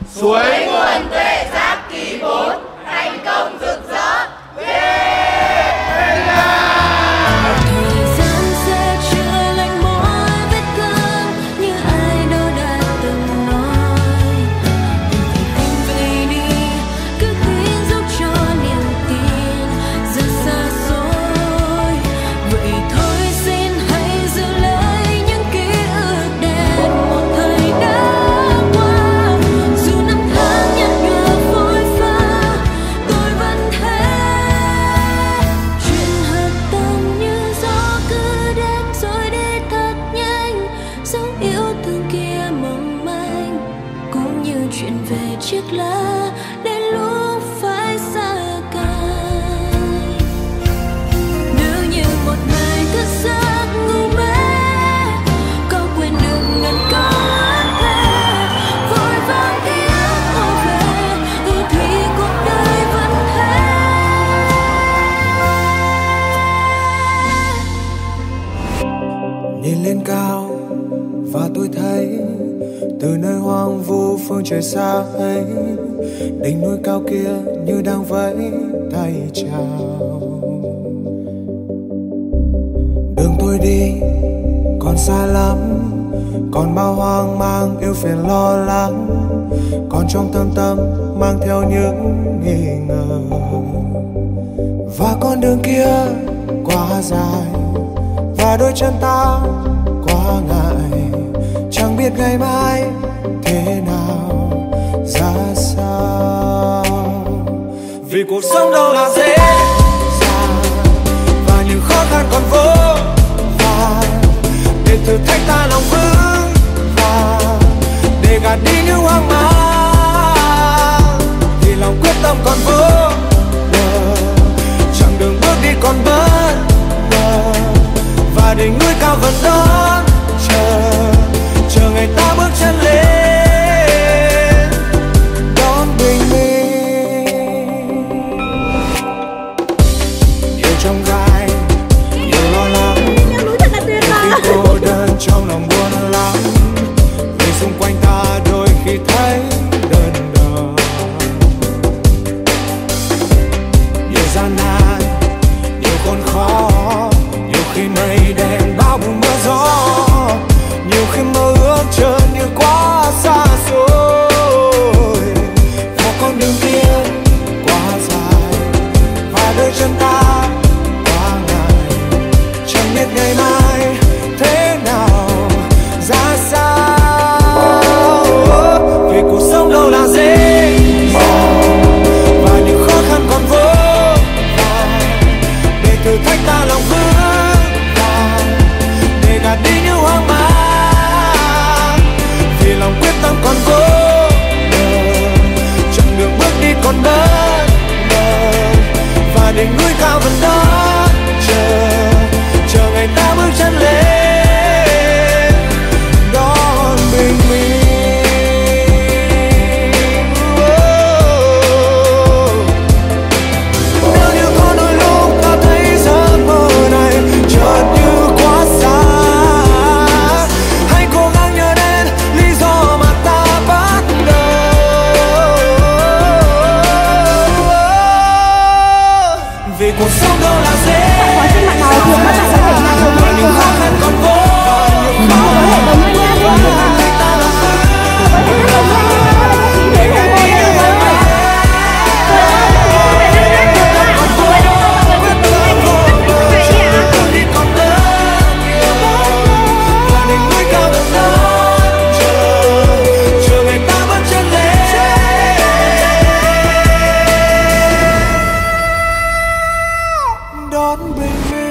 Suối nguồn Tuệ Giác kỳ 4 thành công rực rỡ. Nhìn lên cao và tôi thấy từ nơi hoang vu phương trời xa ấy, đỉnh núi cao kia như đang vẫy tay chào. Đường tôi đi còn xa lắm, còn bao hoang mang yêu phiền lo lắng, còn trong thâm tâm mang theo những nghi ngờ. Và con đường kia quá dài, và đôi chân ta quá ngại, chẳng biết ngày mai thế nào ra sao. Vì cuộc sống đâu là dễ dàng, và những khó khăn còn vô vàn, để thử thách ta lòng vững vàng, để gạt đi những hoang mang. Vì lòng quyết tâm còn vô bờ, chặng đường bước đi còn bất ngờ, và đỉnh núi cao vẫn đón chờ ngày ta bước chân lên đón bình minh. Nhiều trong gai, nhiều lo lắng, khi cô đơn trong lòng buồn lắm, vì xung quanh ta đôi khi thấy đơn đờ. Nhiều gian nan, nhiều khốn khó, nhiều khi mây đen bao bùng mưa gió, nhiều khi mơ ước trở như quá xa xôi. Và con đường kia quá dài, và đôi chân ta quá ngại, chẳng biết ngày mai thế nào ra sao. Vì cuộc sống đâu là dễ dàng, và những khó khăn còn vô vàn, để thử thách ta lòng vững vàng, để gạt đi những hoang mang. Vì lòng quyết tâm còn vô bờ, chặng đường bước đi còn bất ngờ, và đỉnh núi cao vẫn đón chờ ngày ta bước chân lên đón bình minh. Nếu như có đôi lúc ta thấy giấc mơ này chợt như quá xa, hãy cố gắng nhớ đến lý do mà ta bắt đầu. Vì cuộc sống đâu là dễ dàng, và những khó khăn còn vô vàn, để ta làm để ngày đi như ngày mai. Đi còn rất nhiều, và đỉnh núi cao vẫn đón chờ ngày ta bước chân lên đón bình minh.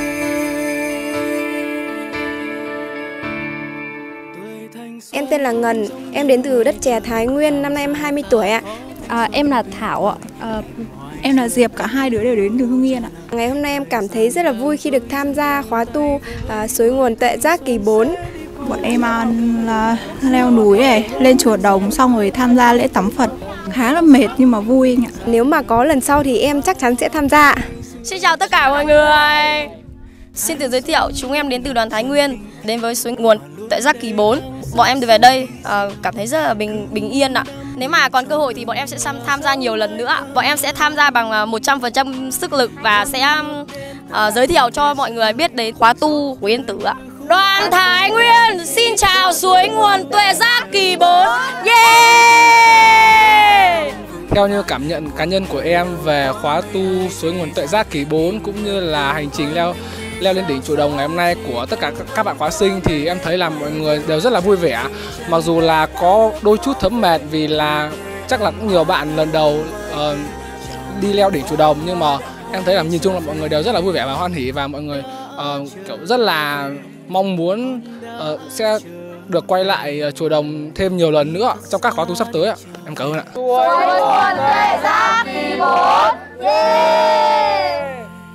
Em tên là Ngân, em đến từ đất chè Thái Nguyên, năm nay em 20 tuổi ạ. Em là Thảo ạ. Em là Diệp, cả hai đứa đều đến từ Hưng Yên ạ. Ngày hôm nay em cảm thấy rất là vui khi được tham gia khóa tu Suối nguồn Tuệ Giác kỳ 4. Bọn em là leo núi này, lên chùa Đồng xong rồi tham gia lễ tắm Phật. Khá là mệt nhưng mà vui anh ạ. Nếu mà có lần sau thì em chắc chắn sẽ tham gia. Xin chào tất cả mọi người. Xin tự giới thiệu, chúng em đến từ đoàn Thái Nguyên, đến với Suối nguồn Tuệ Giác kỳ 4. Bọn em từ về đây cảm thấy rất là bình yên ạ. Nếu mà còn cơ hội thì bọn em sẽ tham gia nhiều lần nữa. Bọn em sẽ tham gia bằng 100% sức lực và sẽ giới thiệu cho mọi người biết đến khóa tu của Yên Tử ạ. Đoàn Thái Nguyên xin chào suối nguồn Tuệ Giác kỳ 4. Yeah! Theo như cảm nhận cá nhân của em về khóa tu suối nguồn Tuệ Giác kỳ 4 cũng như là hành trình leo lên đỉnh Chùa Đồng ngày hôm nay của tất cả các bạn khóa sinh thì em thấy là mọi người đều rất là vui vẻ. Mặc dù là có đôi chút thấm mệt vì là chắc là cũng nhiều bạn lần đầu đi leo đỉnh Chùa Đồng, nhưng mà em thấy là nhìn chung là mọi người đều rất là vui vẻ và hoan hỉ, và mọi người kiểu rất là mong muốn sẽ được quay lại Chùa Đồng thêm nhiều lần nữa trong các khóa tu sắp tới ạ. Em cảm ơn ạ. Suối nguồn Tuệ Giác kỳ 4. Yeah!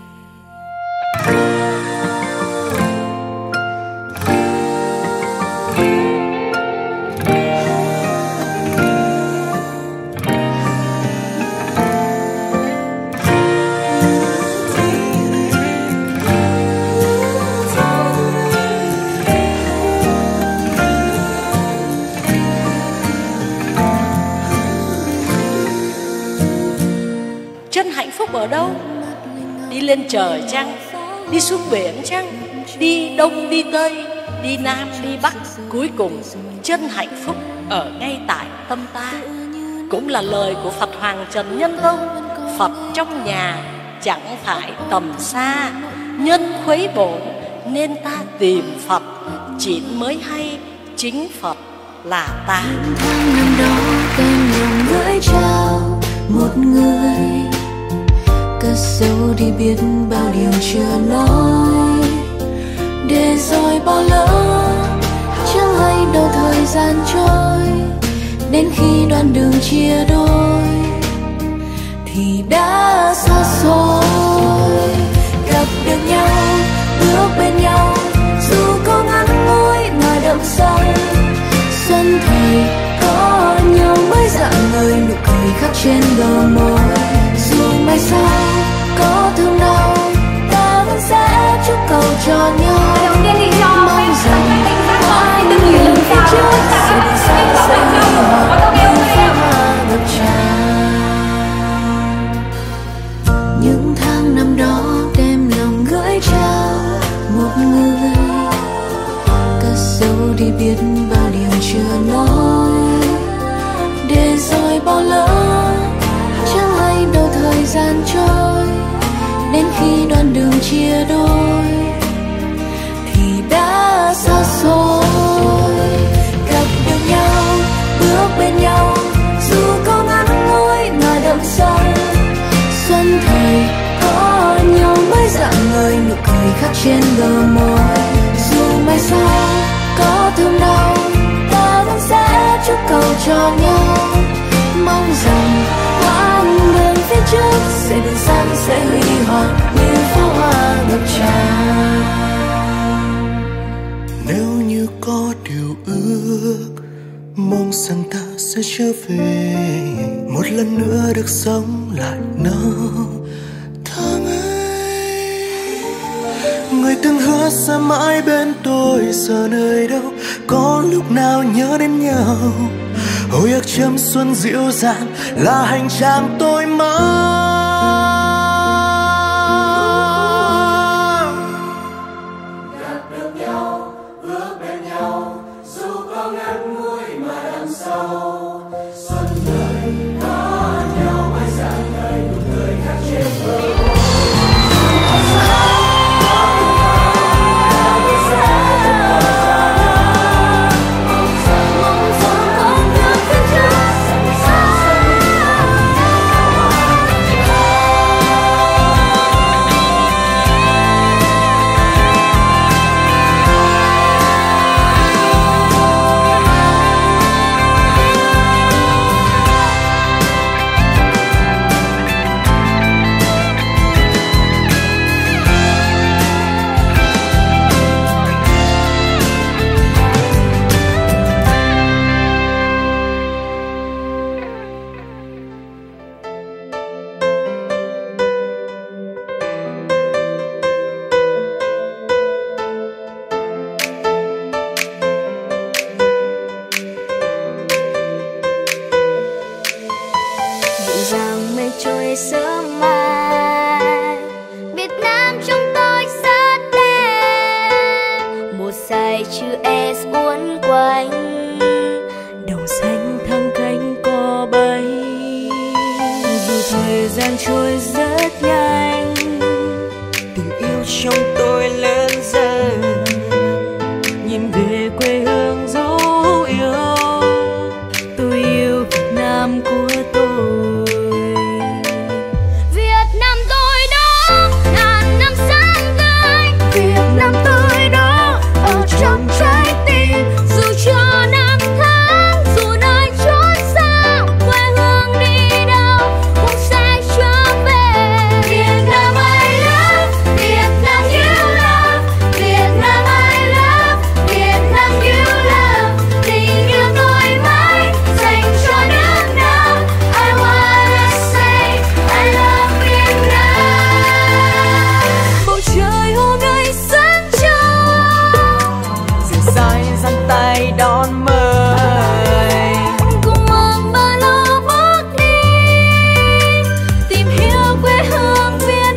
Chân hạnh phúc ở đâu? Đi lên trời chăng? Đi xuống biển chăng? Đi đông đi tây, đi nam đi bắc, cuối cùng chân hạnh phúc ở ngay tại tâm ta. Cũng là lời của Phật Hoàng Trần Nhân Tông. Phật trong nhà chẳng phải tầm xa, nhân khuấy bổn nên ta tìm Phật, chỉ mới hay chính Phật là ta. Tháng năm đó tem lòng gửi trao một người, cất sâu đi biết bao điều chưa nói, để rồi bỏ lỡ chẳng hay đâu thời gian trôi, đến khi đoạn đường chia đôi thì đã xa xôi. Gặp được nhau, bước bên nhau, dù có ngắn ngủi mà đậm sâu. Xuân thời có nhau mới dạng người, nụ cười khắc trên bờ môi. Dù mai sau có thương đau, ta vẫn sẽ chúc cầu cho nhau. Mong rằng quãng đường phía trước sẽ được sáng sẽ huy hoàng như pháo hoa ngập tràn. Những tháng năm đó đem lòng gửi trao một người, cất sâu đi biết bao điều chưa nói, để rồi bỏ lỡ chẳng hay đâu thời gian trôi, đến khi đoạn đường chia đôi thì đã xa xôi. Gặp được nhau, bước bên nhau, dù có ngắn ngủi mà đậm sâu. Xuân thời có nhau mới dạng người, nụ cười khắc trên bờ môi. Dù mai sau có thương đau, ta vẫn sẽ chúc cầu cho nhau. Mong rằng quãng đường phía trước sẽ được sáng sẽ huy hoàng như pháo hoa ngập tràn. Nếu như có điều ước, mong rằng ta sẽ trở về một lần nữa được sống lại nào tháng ấy. Người từng hứa sẽ mãi bên tôi giờ nơi đâu, có lúc nào nhớ đến nhau. Hồi ức châm xuân dịu dàng là hành trang tôi mong. Gặp được nhau, bước bên nhau, dù có ngắn ngủi mà đậm sâu. Xuân đời có nhau mãi dạng người, nụ cười khắc trên bờ môi. Hãy rằng mây trôi sớm mai. Việt Nam trong tôi rất đẹp, một dải chữ S uốn quanh, đồng xanh thăng cánh cò bay. Dù thời gian trôi rất nhanh, tình yêu trong tôi lớn dần, nhìn về quê hương dấu yêu. Tôi yêu Việt Nam của tôi. Việt Nam tôi đó, ngàn năm sáng tươi. Việt Nam tôi đó, ở trong trái tim. Dù cho năm tháng, dù nơi chốn xa, quê hương đi đâu cũng sẽ trở về. Việt Nam I love, Việt Nam you love, Việt Nam I love, Việt Nam you love. Tình yêu tôi mãi dành cho nước Nam. I wanna say I love Việt Nam. Bầu trời hôm nay sáng trong, dịu dàng giang tay đón mời. cùng mang ba lô bước đi, tìm hiểu quê hương Việt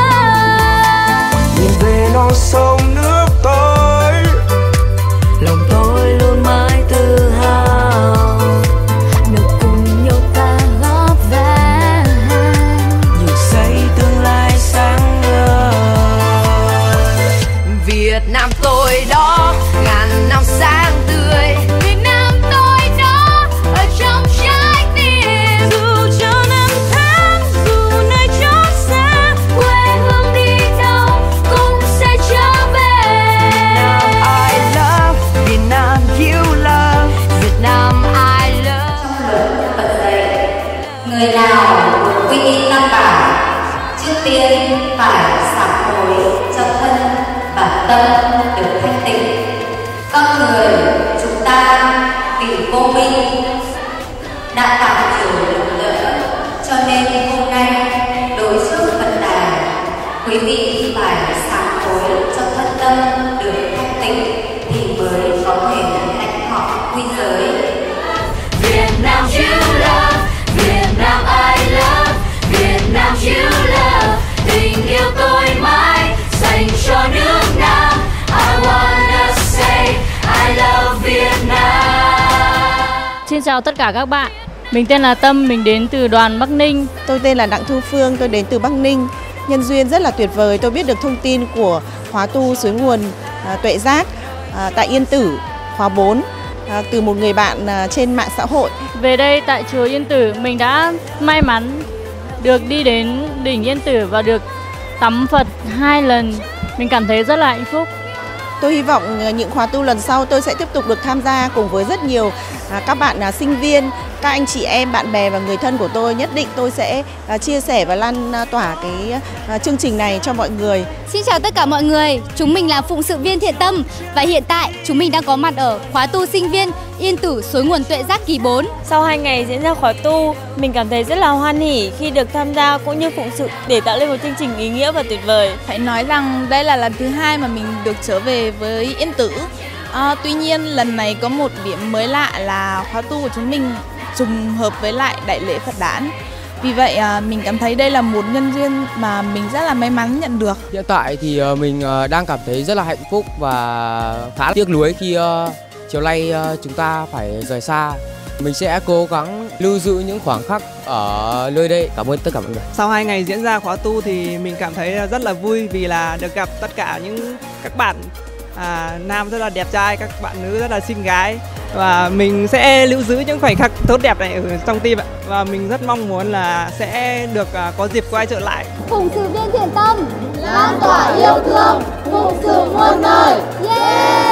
Nam. Nhìn về non sông nước tôi, Lòng tôi luôn mãi tự hào, được cùng nhau ta góp vẽ nhiều xây tương lai sáng ngời. Việt Nam tôi đó, ngàn năm sáng tươi. Việt Nam tôi đó, ở trong trái tim. Dù cho năm tháng, dù nơi chốn xa, quê hương đi đâu cũng sẽ trở về. I love Việt Nam you love. Việt Nam I love. Phật dạy, người nào quy y tam bảo, trước tiên phải sám hối cho thân và tâm được thanh tịnh. Con người chúng ta vì vô minh đã tạo nhiều lầm lỡ, cho nên hôm nay đối trước Phật đàn, quý vị phải sám hối cho thân tâm được thanh tịnh thì mới có thể lãnh họ quy giới. Việt Nam you love, Việt Nam I love, Việt Nam you love. Tình yêu tôi mãi dành cho nước Nam. I wanna say I love Việt Nam. Xin chào tất cả các bạn. Mình tên là Tâm, mình đến từ đoàn Bắc Ninh. Tôi tên là Đặng Thu Phương, tôi đến từ Bắc Ninh. Nhân duyên rất là tuyệt vời, tôi biết được thông tin của khóa tu suối nguồn Tuệ Giác tại Yên Tử, khóa 4 từ một người bạn trên mạng xã hội. Về đây tại chùa Yên Tử, mình đã may mắn được đi đến đỉnh Yên Tử và được tắm Phật 2 lần. Mình cảm thấy rất là hạnh phúc. Tôi hy vọng những khóa tu lần sau tôi sẽ tiếp tục được tham gia cùng với rất nhiều các bạn sinh viên, các anh chị em, bạn bè và người thân của tôi. Nhất định tôi sẽ chia sẻ và lan tỏa cái chương trình này cho mọi người. Xin chào tất cả mọi người, chúng mình là phụng sự viên Thiện Tâm và hiện tại chúng mình đang có mặt ở khóa tu sinh viên Yên Tử suối nguồn Tuệ Giác kỳ 4. Sau 2 ngày diễn ra khóa tu, mình cảm thấy rất là hoan hỉ khi được tham gia cũng như phụng sự để tạo lên một chương trình ý nghĩa và tuyệt vời. Phải nói rằng đây là lần thứ 2 mà mình được trở về với Yên Tử. Tuy nhiên lần này có một điểm mới lạ là khóa tu của chúng mình trùng hợp với lại đại lễ Phật đản. Vì vậy mình cảm thấy đây là một nhân duyên mà mình rất là may mắn nhận được. Hiện tại thì mình đang cảm thấy rất là hạnh phúc và khá tiếc nuối khi chiều nay chúng ta phải rời xa. Mình sẽ cố gắng lưu giữ những khoảnh khắc ở nơi đây. Cảm ơn tất cả mọi người. Sau 2 ngày diễn ra khóa tu thì mình cảm thấy rất là vui vì là được gặp tất cả những các bạn nam rất là đẹp trai, các bạn nữ rất là xinh gái. Và mình sẽ lưu giữ những khoảnh khắc tốt đẹp này ở trong tim ạ. Và mình rất mong muốn là sẽ được có dịp quay trở lại. Phụng sự viên Thiện Tâm lan tỏa yêu thương, phụng sự muôn đời. Yeah!